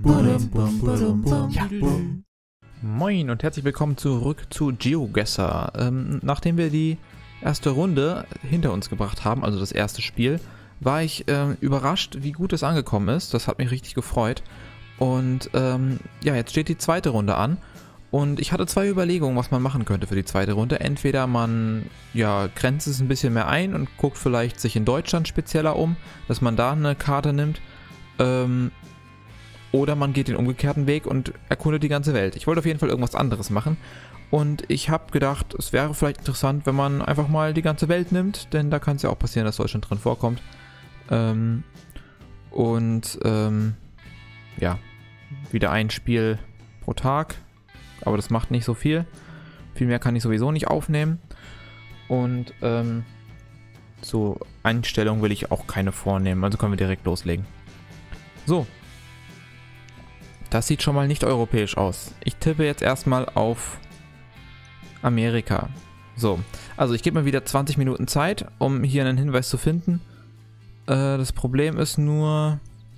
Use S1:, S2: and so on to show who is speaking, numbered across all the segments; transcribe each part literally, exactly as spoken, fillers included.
S1: Ja. Moin und herzlich willkommen zurück zu GeoGuessr. Ähm, nachdem wir die erste Runde hinter uns gebracht haben, also das erste Spiel, war ich äh, überrascht, wie gut es angekommen ist. Das hat mich richtig gefreut. Und ähm, ja, jetzt steht die zweite Runde an. Und ich hatte zwei Überlegungen, was man machen könnte für die zweite Runde. Entweder man ja, grenzt es ein bisschen mehr ein und guckt vielleicht sich in Deutschland spezieller um, dass man da eine Karte nimmt. Ähm, oder man geht den umgekehrten Weg und erkundet die ganze Welt. Ich wollte auf jeden Fall irgendwas anderes machen. Und ich habe gedacht, es wäre vielleicht interessant, wenn man einfach mal die ganze Welt nimmt. Denn da kann es ja auch passieren, dass Deutschland drin vorkommt. Ähm, und ähm, ja, wieder ein Spiel pro Tag. Aber das macht nicht so viel. Viel mehr kann ich sowieso nicht aufnehmen. Und ähm, so Einstellungen will ich auch keine vornehmen. Also können wir direkt loslegen. So. Das sieht schon mal nicht europäisch aus. Ich tippe jetzt erstmal auf Amerika. So. Also ich gebe mir wieder zwanzig Minuten Zeit, um hier einen Hinweis zu finden. Äh, das Problem ist nur...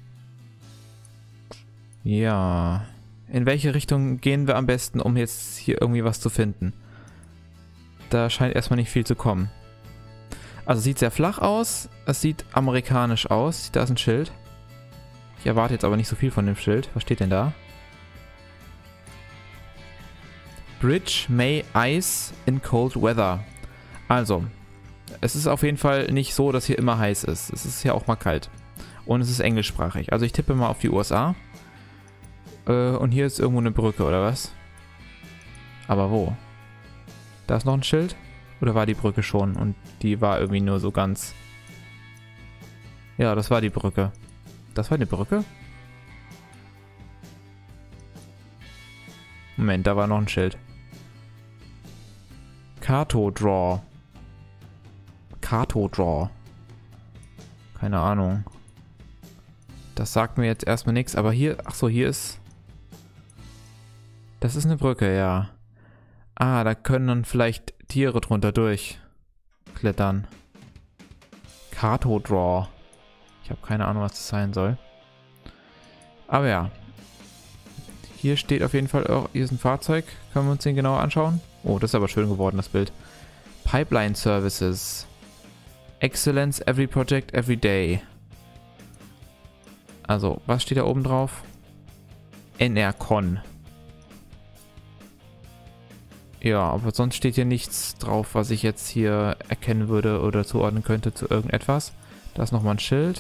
S1: Ja... In welche Richtung gehen wir am besten, um jetzt hier irgendwie was zu finden? Da scheint erstmal nicht viel zu kommen. Also sieht sehr flach aus. Es sieht amerikanisch aus. Da ist ein Schild. Ich erwarte jetzt aber nicht so viel von dem Schild. Was steht denn da? Bridge may ice in cold weather. Also, es ist auf jeden Fall nicht so, dass hier immer heiß ist. Es ist ja auch mal kalt. Und es ist englischsprachig. Also ich tippe mal auf die U S A. Und hier ist irgendwo eine Brücke, oder was? Aber wo? Da ist noch ein Schild? Oder war die Brücke schon? Und die war irgendwie nur so ganz... Ja, das war die Brücke. Das war die Brücke? Moment, da war noch ein Schild. Cartodraw. Cartodraw. Keine Ahnung. Das sagt mir jetzt erstmal nichts, aber hier... Achso, hier ist... Das ist eine Brücke, ja. Ah, da können dann vielleicht Tiere drunter durchklettern. Cartodraw. Ich habe keine Ahnung, was das sein soll. Aber ja. Hier steht auf jeden Fall auch, hier ist ein Fahrzeug. Können wir uns den genauer anschauen? Oh, das ist aber schön geworden, das Bild. Pipeline Services. Excellence every project every day. Also, was steht da oben drauf? N R Con. Ja, aber sonst steht hier nichts drauf, was ich jetzt hier erkennen würde oder zuordnen könnte zu irgendetwas. Da ist nochmal ein Schild.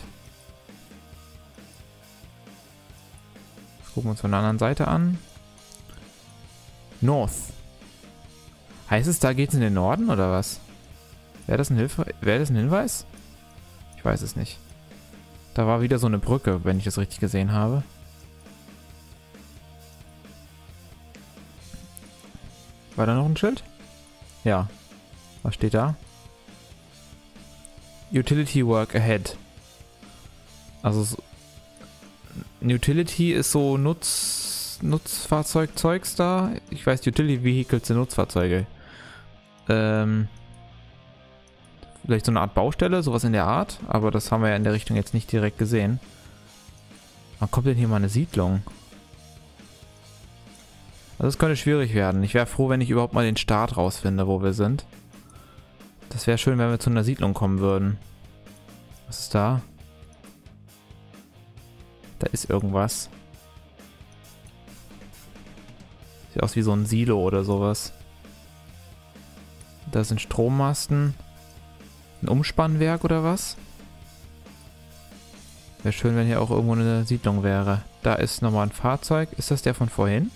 S1: Das gucken wir uns von der anderen Seite an. North. Heißt es, da geht es in den Norden oder was? Wäre das ein Hilfe? Wäre das ein Hinweis? Ich weiß es nicht. Da war wieder so eine Brücke, wenn ich das richtig gesehen habe. War da noch ein Schild? Ja. Was steht da? Utility work ahead. Also so, Utility ist so Nutz, Nutzfahrzeugzeugs da. Ich weiß, Utility Vehicles sind Nutzfahrzeuge. Ähm, vielleicht so eine Art Baustelle, sowas in der Art. Aber das haben wir ja in der Richtung jetzt nicht direkt gesehen. Wann kommt denn hier mal eine Siedlung? Also es könnte schwierig werden. Ich wäre froh, wenn ich überhaupt mal den Start rausfinde, wo wir sind. Das wäre schön, wenn wir zu einer Siedlung kommen würden. Was ist da? Da ist irgendwas. Sieht aus wie so ein Silo oder sowas. Da sind Strommasten. Ein Umspannwerk oder was? Wäre schön, wenn hier auch irgendwo eine Siedlung wäre. Da ist nochmal ein Fahrzeug. Ist das der von vorhin?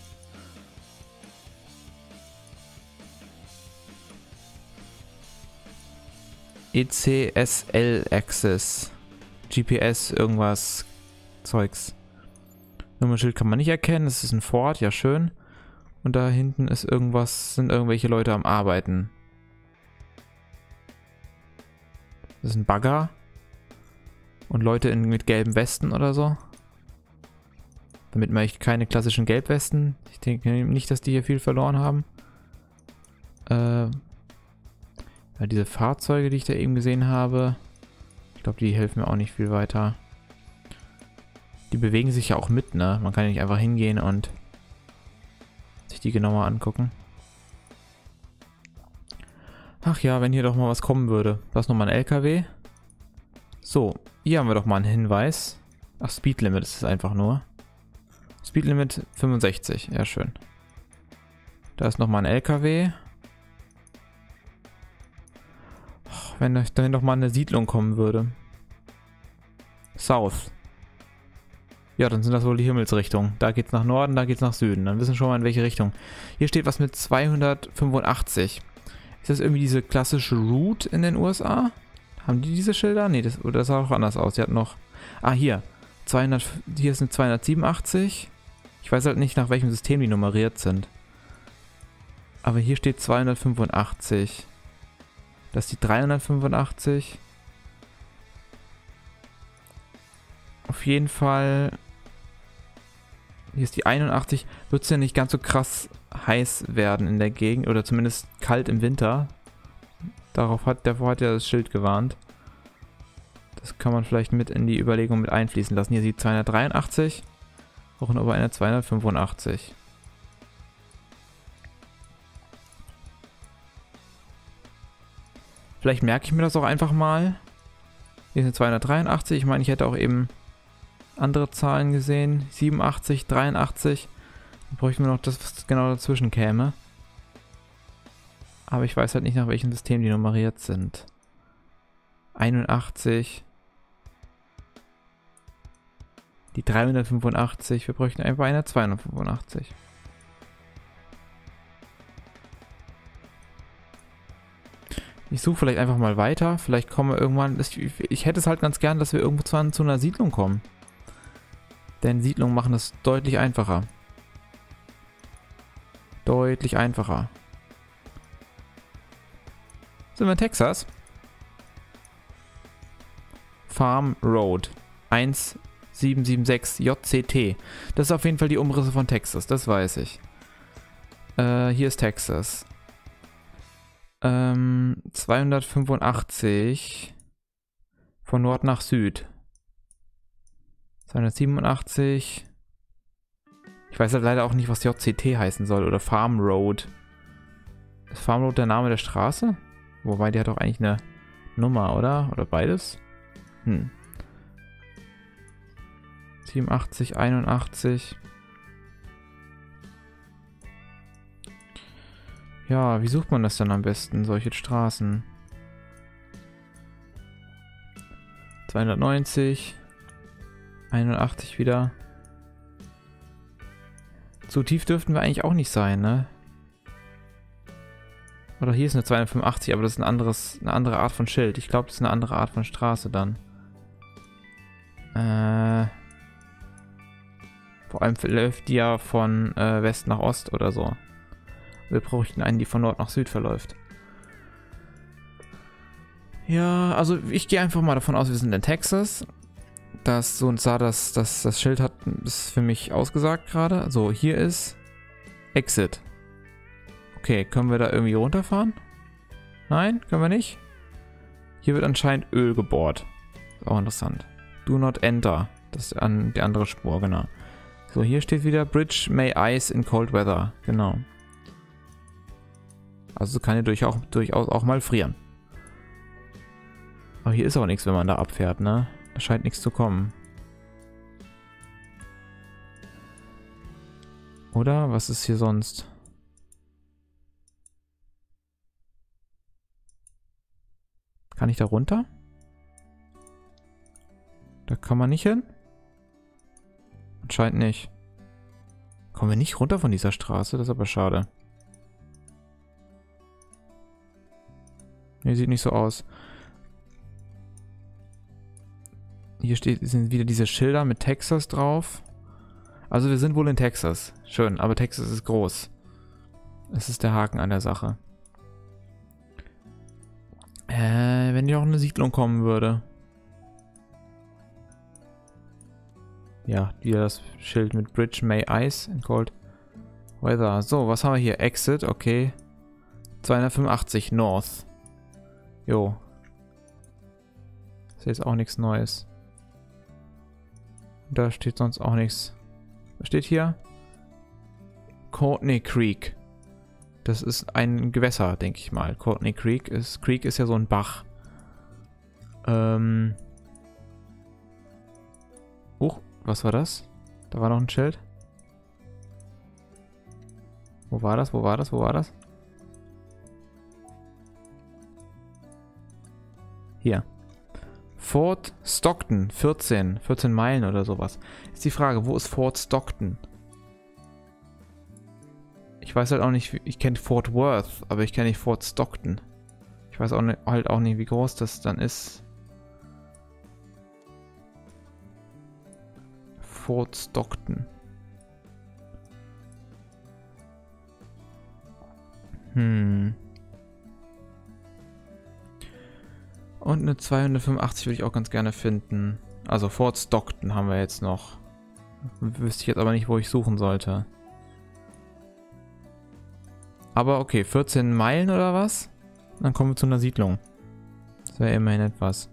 S1: E C S L Access. G P S, irgendwas. Zeugs. Nummernschild kann man nicht erkennen. Es ist ein Ford, ja schön. Und da hinten ist irgendwas, sind irgendwelche Leute am Arbeiten. Das ist ein Bagger. Und Leute in, mit gelben Westen oder so. Damit mache ich keine klassischen Gelbwesten. Ich denke nicht, dass die hier viel verloren haben. Äh... Ja, diese Fahrzeuge, die ich da eben gesehen habe, ich glaube, die helfen mir auch nicht viel weiter. Die bewegen sich ja auch mit, ne? Man kann ja nicht einfach hingehen und sich die genauer angucken. Ach ja, wenn hier doch mal was kommen würde. Da ist nochmal ein L K W. So, hier haben wir doch mal einen Hinweis. Ach, Speed Limit ist es einfach nur. Speed Limit fünfundsechzig, ja schön. Da ist nochmal ein L K W. Oh, wenn dann doch mal eine Siedlung kommen würde. South. Ja, dann sind das wohl die Himmelsrichtungen. Da geht's nach Norden, da geht's nach Süden. Dann wissen wir schon mal in welche Richtung. Hier steht was mit zweihundertfünfundachtzig. Ist das irgendwie diese klassische Route in den U S A? Haben die diese Schilder? Nee, das, das sah auch anders aus. Die hatten noch... Ah, hier. zweihundert, hier ist eine zweihundertsiebenundachtzig. Ich weiß halt nicht, nach welchem System die nummeriert sind. Aber hier steht zweihundertfünfundachtzig. Das ist die dreihundertfünfundachtzig. Auf jeden Fall... Hier ist die einundachtzig. Wird es ja nicht ganz so krass heiß werden in der Gegend. Oder zumindest kalt im Winter. Darauf hat, davor hat ja das Schild gewarnt. Das kann man vielleicht mit in die Überlegung mit einfließen lassen. Hier sieht zweihundertdreiundachtzig. Auch nur bei einer zweihundertfünfundachtzig. Vielleicht merke ich mir das auch einfach mal. Hier sind zweihundertdreiundachtzig. Ich meine, ich hätte auch eben andere Zahlen gesehen. siebenundachtzig, dreiundachtzig. Dann bräuchten wir noch das, was genau dazwischen käme. Aber ich weiß halt nicht, nach welchem System die nummeriert sind. einundachtzig. Die dreihundertfünfundachtzig. Wir bräuchten einfach eine zweihundertfünfundachtzig. Ich suche vielleicht einfach mal weiter. Vielleicht kommen wir irgendwann... Ich, ich hätte es halt ganz gern, dass wir irgendwo zu, zu einer Siedlung kommen. Denn Siedlungen machen das deutlich einfacher. Deutlich einfacher. Sind wir in Texas? Farm Road. eins sieben sieben sechs J C T. Das ist auf jeden Fall die Umrisse von Texas, das weiß ich. Äh, hier ist Texas. Ähm, zweihundertfünfundachtzig. Von Nord nach Süd. zweihundertsiebenundachtzig. Ich weiß halt leider auch nicht, was J C T heißen soll. Oder Farm Road. Ist Farm Road der Name der Straße? Wobei, die hat doch eigentlich eine Nummer, oder? Oder beides? Hm. siebenundachtzig, einundachtzig. Ja, wie sucht man das dann am besten, solche Straßen? zweihundertneunzig. einundachtzig wieder. Zu tief dürften wir eigentlich auch nicht sein, ne? Oder hier ist eine zweihundertfünfundachtzig, aber das ist ein anderes, eine andere Art von Schild. Ich glaube, das ist eine andere Art von Straße dann. Äh... Vor allem läuft die ja von äh, West nach Ost oder so. Wir bräuchten einen, die von Nord nach Süd verläuft. Ja, also ich gehe einfach mal davon aus, wir sind in Texas. Das so und sah, das, das, das Schild hat ist für mich ausgesagt gerade. So, hier ist Exit. Okay, können wir da irgendwie runterfahren? Nein, können wir nicht. Hier wird anscheinend Öl gebohrt. Ist auch interessant. Do not enter. Das ist an die andere Spur, genau. So, hier steht wieder Bridge may ice in cold weather. Genau. Also kann ja durchaus, durchaus auch mal frieren. Aber hier ist auch nichts, wenn man da abfährt, ne? Da scheint nichts zu kommen. Oder? Was ist hier sonst? Kann ich da runter? Da kann man nicht hin? Anscheinend nicht. Kommen wir nicht runter von dieser Straße? Das ist aber schade. Nee, sieht nicht so aus. Hier steht, sind wieder diese Schilder mit Texas drauf. Also wir sind wohl in Texas. Schön, aber Texas ist groß. Das ist der Haken an der Sache. Äh, wenn hier auch eine Siedlung kommen würde. Ja, wieder das Schild mit Bridge may ice in cold weather. So, was haben wir hier? Exit, okay. zweihundertfünfundachtzig North. Jo. Ist jetzt auch nichts Neues. Da steht sonst auch nichts. Was steht hier? Courtney Creek. Das ist ein Gewässer, denke ich mal. Courtney Creek ist... Creek ist ja so ein Bach. Ähm... Huch, was war das? Da war noch ein Schild. Wo war das? Wo war das? Wo war das? Hier. Fort Stockton, vierzehn. vierzehn Meilen oder sowas. Ist die Frage, wo ist Fort Stockton? Ich weiß halt auch nicht, ich kenne Fort Worth, aber ich kenne nicht Fort Stockton. Ich weiß auch nicht, halt auch nicht, wie groß das dann ist. Fort Stockton. Hm. Und eine zweihundertfünfundachtzig würde ich auch ganz gerne finden. Also Fort Stockton haben wir jetzt noch. Wüsste ich jetzt aber nicht, wo ich suchen sollte. Aber okay, vierzehn Meilen oder was? Dann kommen wir zu einer Siedlung. Das wäre immerhin etwas.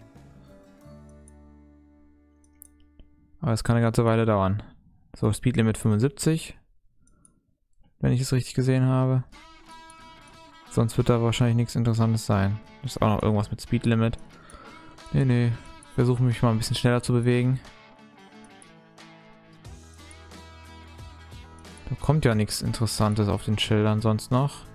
S1: Aber es kann eine ganze Weile dauern. So, Speedlimit fünfundsiebzig. Wenn ich es richtig gesehen habe. Sonst wird da wahrscheinlich nichts Interessantes sein. Ist auch noch irgendwas mit Speedlimit. Nee, nee. Versuche mich mal ein bisschen schneller zu bewegen. Da kommt ja nichts Interessantes auf den Schildern sonst noch.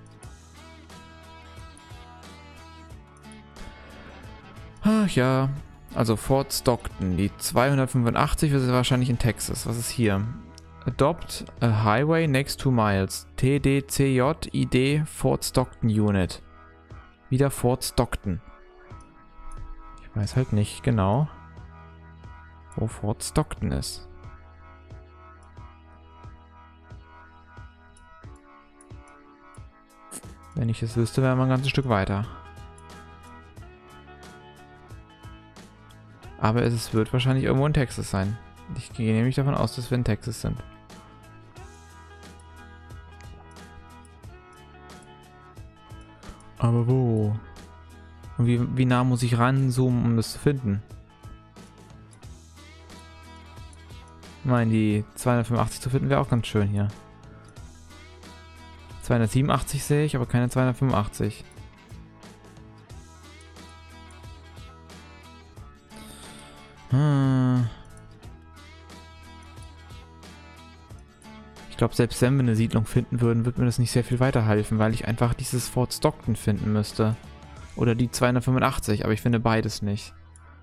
S1: Ach ja. Also Fort Stockton. Die zweihundertfünfundachtzig ist wahrscheinlich in Texas. Was ist hier? Adopt a highway next two miles. T D C J I D Fort Stockton Unit. Wieder Fort Stockton. Ich weiß halt nicht genau, wo Fort Stockton ist. Wenn ich es wüsste, wären wir ein ganzes Stück weiter. Aber es wird wahrscheinlich irgendwo in Texas sein. Ich gehe nämlich davon aus, dass wir in Texas sind. Aber wo? Und wie, wie nah muss ich ranzoomen, um das zu finden? Ich meine, die zweihundertfünfundachtzig zu finden wäre auch ganz schön hier. zweihundertsiebenundachtzig sehe ich, aber keine zweihundertfünfundachtzig. Hm. Ich glaube, selbst wenn wir eine Siedlung finden würden, würde mir das nicht sehr viel weiterhelfen, weil ich einfach dieses Fort Stockton finden müsste. Oder die zweihundertfünfundachtzig, aber ich finde beides nicht.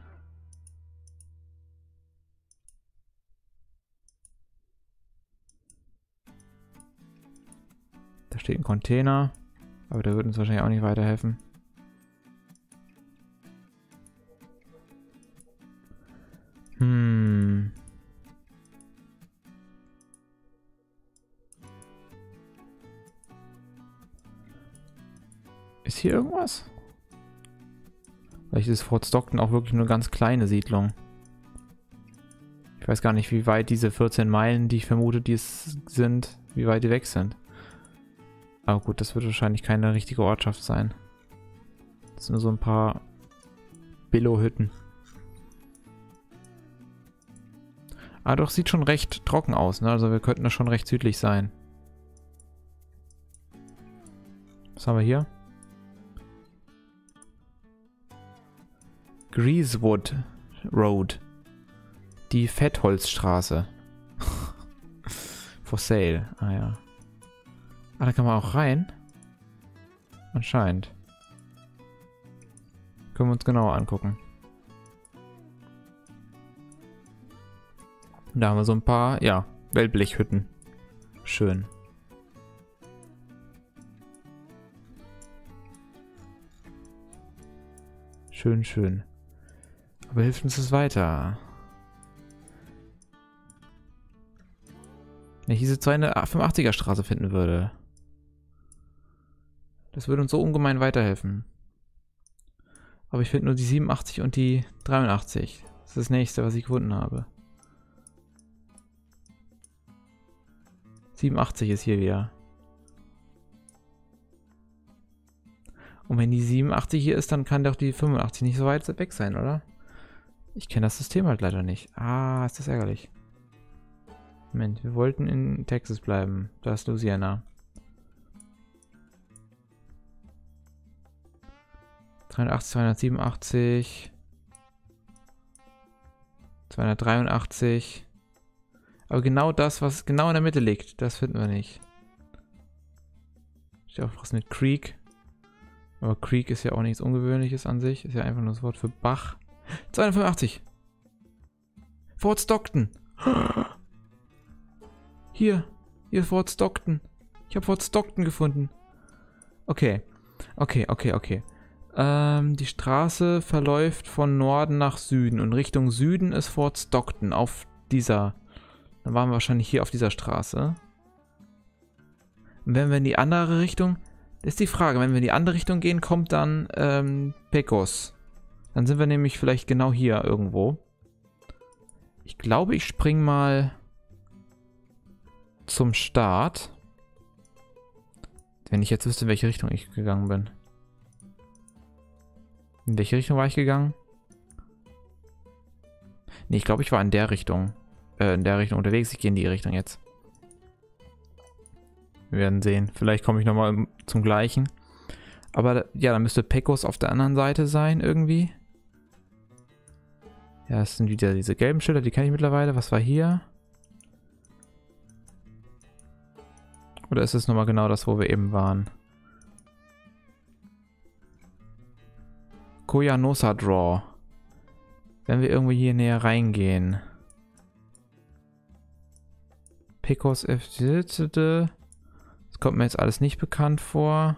S1: Da steht ein Container, aber der würde uns wahrscheinlich auch nicht weiterhelfen. Hm. Ist hier irgendwas? Vielleicht ist Fort Stockton auch wirklich nur eine ganz kleine Siedlung. Ich weiß gar nicht, wie weit diese vierzehn Meilen, die ich vermute, die es sind, wie weit die weg sind. Aber gut, das wird wahrscheinlich keine richtige Ortschaft sein. Das sind nur so ein paar Billo-Hütten. Ah doch, sieht schon recht trocken aus, ne? Also wir könnten da schon recht südlich sein. Was haben wir hier? Greasewood Road. Die Fettholzstraße. For sale. Ah ja. Ah, da kann man auch rein. Anscheinend. Können wir uns genauer angucken. Da haben wir so ein paar, ja, Wellblechhütten. Schön. Schön, schön. Aber hilft uns das weiter? Wenn ich diese zweihundertfünfundachtziger Straße finden würde. Das würde uns so ungemein weiterhelfen. Aber ich finde nur die siebenundachtzig und die dreiundachtzig. Das ist das nächste, was ich gefunden habe. siebenundachtzig ist hier wieder. Und wenn die siebenundachtzig hier ist, dann kann doch die fünfundachtzig nicht so weit weg sein, oder? Ich kenne das System halt leider nicht. Ah, ist das ärgerlich. Moment, wir wollten in Texas bleiben. Da ist Louisiana. dreihundertachtzig, zweihundertsiebenundachtzig. zweihundertdreiundachtzig. Aber genau das, was genau in der Mitte liegt, das finden wir nicht. Steht auch was mit Creek. Aber Creek ist ja auch nichts Ungewöhnliches an sich. Ist ja einfach nur das Wort für Bach. zweihundertfünfundachtzig. Fort Stockton. Hier. Hier ist Fort Stockton. Ich habe Fort Stockton gefunden. Okay. Okay, okay, okay. Ähm, die Straße verläuft von Norden nach Süden. Und Richtung Süden ist Fort Stockton. Auf dieser. Dann waren wir wahrscheinlich hier auf dieser Straße. Und wenn wir in die andere Richtung... Das ist die Frage. Wenn wir in die andere Richtung gehen, kommt dann ähm, Pecos. Dann sind wir nämlich vielleicht genau hier irgendwo. Ich glaube, ich spring mal zum Start. Wenn ich jetzt wüsste, in welche Richtung ich gegangen bin. In welche Richtung war ich gegangen? Nee, ich glaube, ich war in der Richtung. Äh, in der Richtung unterwegs. Ich gehe in die Richtung jetzt. Wir werden sehen. Vielleicht komme ich nochmal zum gleichen. Aber ja, dann müsste Pecos auf der anderen Seite sein irgendwie. Ja, es sind wieder diese gelben Schilder, die kenne ich mittlerweile. Was war hier? Oder ist es nochmal genau das, wo wir eben waren? Coyanosa Draw. Wenn wir irgendwo hier näher reingehen. Pecos F. Das kommt mir jetzt alles nicht bekannt vor.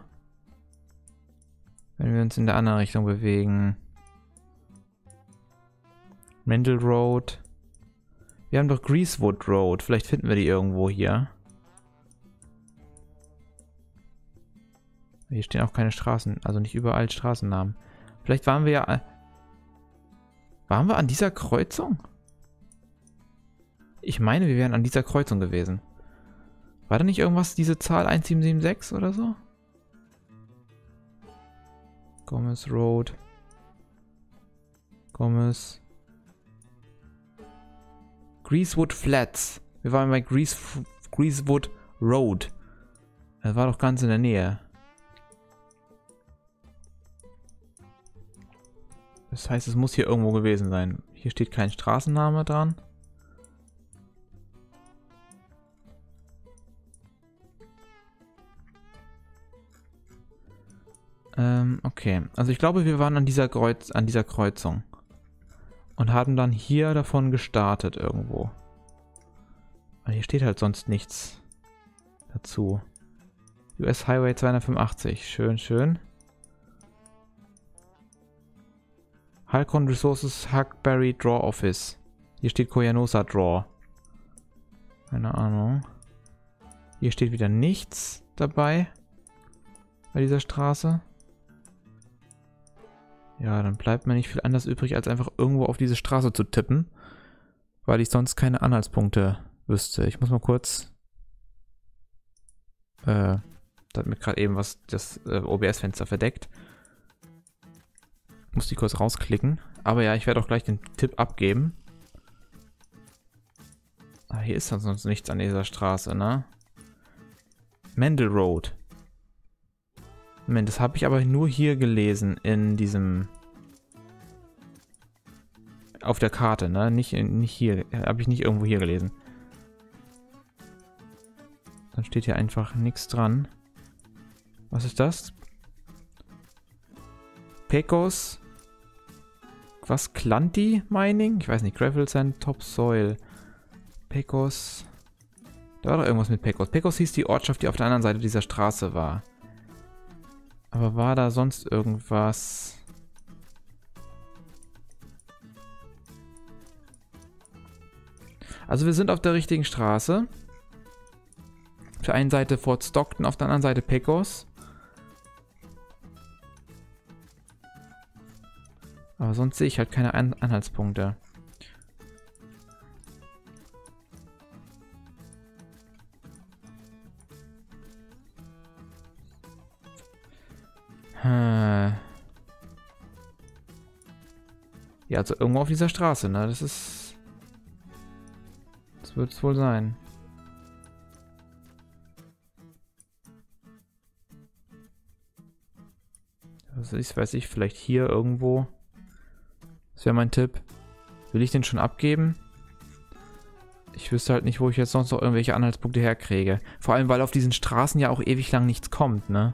S1: Wenn wir uns in der anderen Richtung bewegen. Mendel Road. Wir haben doch Greasewood Road. Vielleicht finden wir die irgendwo hier. Hier stehen auch keine Straßen. Also nicht überall Straßennamen. Vielleicht waren wir ja... Waren wir an dieser Kreuzung? Ich meine, wir wären an dieser Kreuzung gewesen. War da nicht irgendwas, diese Zahl eins sieben sieben sechs oder so? Gomez Road. Gomez. Greasewood Flats. Wir waren bei Grease, Greasewood Road. Das war doch ganz in der Nähe. Das heißt, es muss hier irgendwo gewesen sein. Hier steht kein Straßenname dran. Ähm, okay. Also ich glaube, wir waren an dieser Kreuz, an dieser Kreuzung. Und haben dann hier davon gestartet irgendwo. Aber hier steht halt sonst nichts dazu. U S Highway zweihundertfünfundachtzig. Schön, schön. Halcon Resources Huckberry Draw Office. Hier steht Coyanosa Draw. Keine Ahnung. Hier steht wieder nichts dabei. Bei dieser Straße. Ja, dann bleibt mir nicht viel anders übrig, als einfach irgendwo auf diese Straße zu tippen. Weil ich sonst keine Anhaltspunkte wüsste. Ich muss mal kurz... Äh, da hat mir gerade eben was das äh, O B S-Fenster verdeckt. Muss die kurz rausklicken. Aber ja, ich werde auch gleich den Tipp abgeben. Ah, hier ist dann sonst nichts an dieser Straße, ne? Mendel Road. Moment, das habe ich aber nur hier gelesen, in diesem... Auf der Karte, ne? Nicht, nicht hier. Habe ich nicht irgendwo hier gelesen. Dann steht hier einfach nichts dran. Was ist das? Pecos. Was? Clanty Mining? Ich weiß nicht. Gravel Sand, Topsoil. Pecos. Da war doch irgendwas mit Pecos. Pecos hieß die Ortschaft, die auf der anderen Seite dieser Straße war. Aber war da sonst irgendwas? Also wir sind auf der richtigen Straße. Auf der einen Seite Fort Stockton, auf der anderen Seite Pecos. Aber sonst sehe ich halt keine An- Anhaltspunkte. Hm. Ja, also irgendwo auf dieser Straße, ne? Das ist... Das wird es wohl sein. Was ist, weiß ich, vielleicht hier irgendwo. Das wäre mein Tipp. Will ich den schon abgeben? Ich wüsste halt nicht, wo ich jetzt sonst noch irgendwelche Anhaltspunkte herkriege. Vor allem, weil auf diesen Straßen ja auch ewig lang nichts kommt, ne?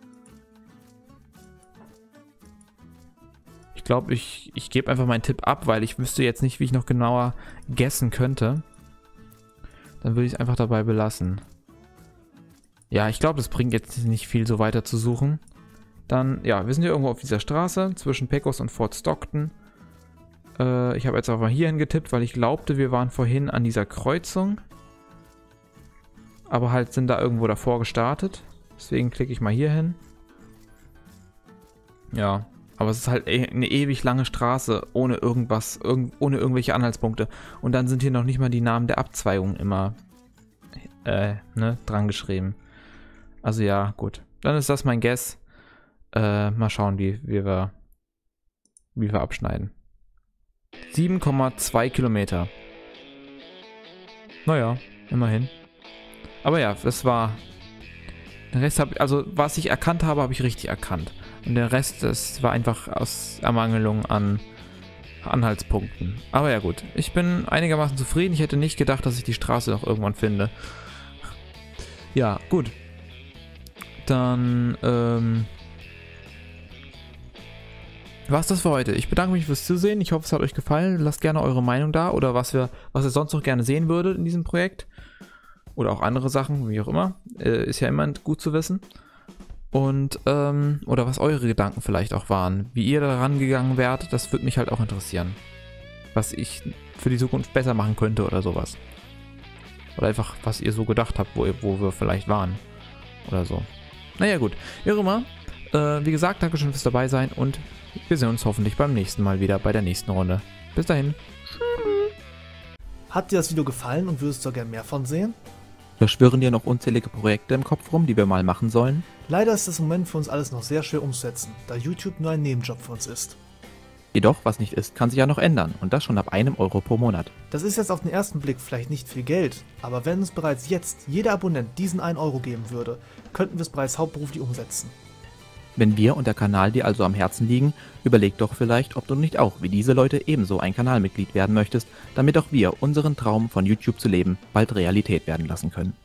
S1: Ich glaube, ich, ich gebe einfach meinen Tipp ab, weil ich wüsste jetzt nicht, wie ich noch genauer guessen könnte. Dann würde ich es einfach dabei belassen. Ja, ich glaube, das bringt jetzt nicht viel, so weiter zu suchen. Dann, ja, wir sind hier irgendwo auf dieser Straße zwischen Pecos und Fort Stockton. Äh, ich habe jetzt einfach hier hingetippt, weil ich glaubte, wir waren vorhin an dieser Kreuzung. Aber halt sind da irgendwo davor gestartet. Deswegen klicke ich mal hier hin. Ja, aber es ist halt e- eine ewig lange Straße ohne irgendwas, irg ohne irgendwelche Anhaltspunkte. Und dann sind hier noch nicht mal die Namen der Abzweigungen immer äh, ne, dran geschrieben. Also ja, gut. Dann ist das mein Guess. Äh, mal schauen, wie, wie, wir, wie wir abschneiden. sieben Komma zwei Kilometer. Naja, immerhin. Aber ja, das war... Den Rest habe also was ich erkannt habe, habe ich richtig erkannt. Und der Rest, das war einfach aus Ermangelung an Anhaltspunkten. Aber ja gut, ich bin einigermaßen zufrieden. Ich hätte nicht gedacht, dass ich die Straße noch irgendwann finde. Ja, gut. Dann, ähm... war's das für heute. Ich bedanke mich fürs Zusehen. Ich hoffe, es hat euch gefallen. Lasst gerne eure Meinung da oder was wir, was ihr sonst noch gerne sehen würdet in diesem Projekt. Oder auch andere Sachen, wie auch immer. Äh, ist ja immer gut zu wissen. Und, ähm, oder was eure Gedanken vielleicht auch waren. Wie ihr da rangegangen wärt, das würde mich halt auch interessieren. Was ich für die Zukunft besser machen könnte oder sowas. Oder einfach, was ihr so gedacht habt, wo, ihr, wo wir vielleicht waren. Oder so. Naja, gut. Wie auch immer. Äh, wie gesagt, Dankeschön fürs dabei sein und wir sehen uns hoffentlich beim nächsten Mal wieder bei der nächsten Runde. Bis dahin.
S2: Hat dir das Video gefallen und würdest du gerne mehr von sehen?
S1: Da schwirren dir noch unzählige Projekte im Kopf rum, die wir mal machen sollen.
S2: Leider ist es im Moment für uns alles noch sehr schwer umzusetzen, da YouTube nur ein Nebenjob für uns ist.
S1: Jedoch, was nicht ist, kann sich ja noch ändern und das schon ab einem Euro pro Monat.
S2: Das ist jetzt auf den ersten Blick vielleicht nicht viel Geld, aber wenn uns bereits jetzt jeder Abonnent diesen einen Euro geben würde, könnten wir es bereits hauptberuflich umsetzen.
S1: Wenn wir und der Kanal dir also am Herzen liegen, überleg doch vielleicht, ob du nicht auch wie diese Leute ebenso ein Kanalmitglied werden möchtest, damit auch wir unseren Traum von YouTube zu leben bald Realität werden lassen können.